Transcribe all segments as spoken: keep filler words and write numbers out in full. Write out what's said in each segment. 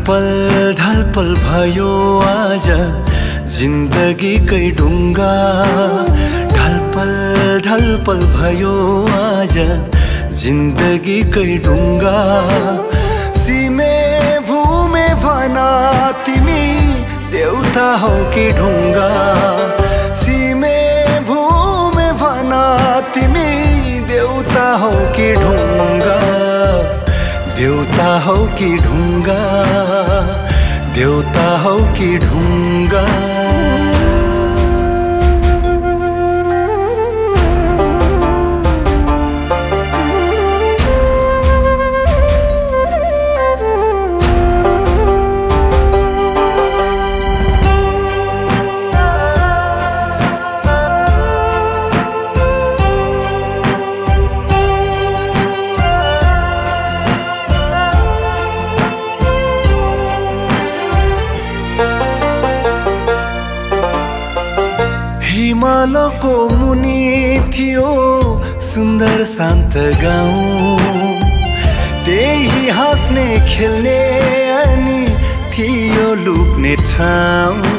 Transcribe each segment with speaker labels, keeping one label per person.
Speaker 1: ढलपल ढलपल भयो आज जिन्दगीकै ढुङ्गा। ढलपल ढलपल भयो आज जिन्दगीकै ढुङ्गा। सीमे भूमे भना तिमी देउता हौ कि ढुङ्गा। सीमे भूमे भना तिमी देउता हौ कि ढुङ्गा। देउता हौ कि ढुङ्गा, देउता हौ कि ढुङ्गा। हिमालको मुनि थियो सुन्दर शान्त गाउँ। त्यही हाँस्ने खेल्ने अनि थियो लुक्ने ठाउँ।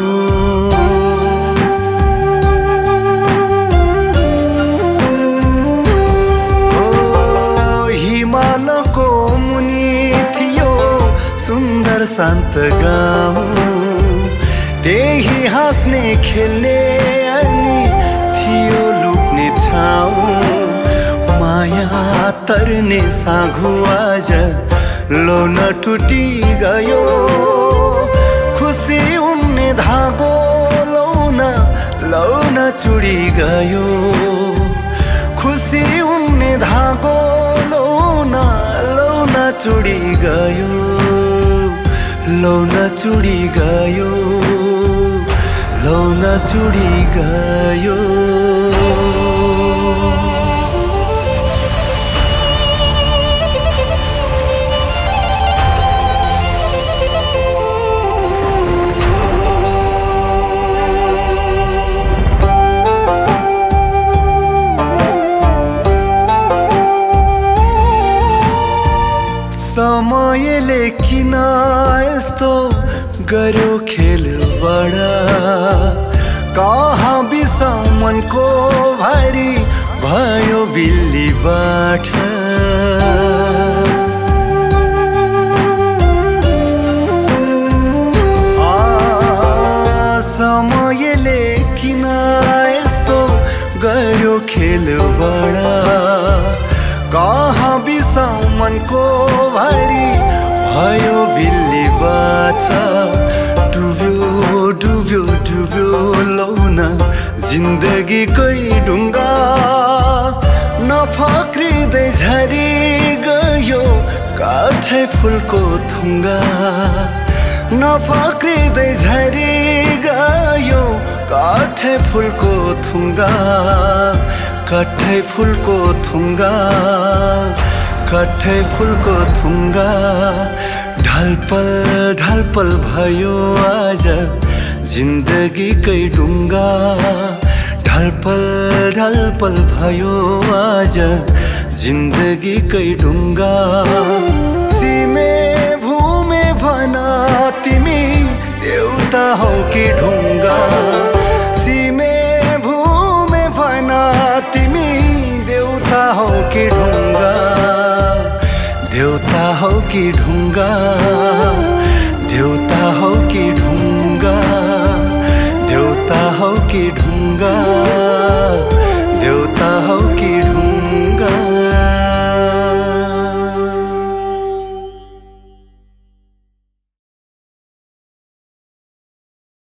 Speaker 1: ओ हिमालको मुनि थियो सुन्दर शान्त गाउँ। त्यही हाँस्ने खेल्ने अनि थियो लुक्ने ठाउँ। माया तर्ने साँघु आज लौन टुटी गयो। खुसी उन्ने धागो लौन लौन चुडी गयो। खुसी उन्ने धागो लौन लौन चुडी गयो। लौन चुडी गयो, लौन चुडी गयो। समयले किन यस्तो गर्यो खेलबाट। कहाँ बिसाउ मनको भारी भयो बिल्लीबाट। समयले किन यस्तो गर्यो खेलबाट। कहाँ बिसाउ मनको भारी भयो बिल्लीबाट। डुब्यो डुब्यो डुब्यो लौन जिन्दगीकै ढुङ्गा। नफक्रिँदै झरी गयो काठै फुलको थुङ्गा। नफक्रिँदै झरी गयो काठै फुलको थुङ्गा। काठै फुलको थुङ्गा, काठै फुलको थुङ्गा। ढलपल ढलपल भयो आज जिन्दगीकै ढुङ्गा। ढलपल ढलपल भयो आज जिन्दगीकै ढुङ्गा। सीमे भूमे भना तिमी देउता हौ कि ढुङ्गा। सीमे भूमे भना तिमी देउता हौ कि ढुङ्गा। देउता हौ कि ढुङ्गा, देउता हौ कि ढुङ्गा। देउता हौ कि ढुङ्गा।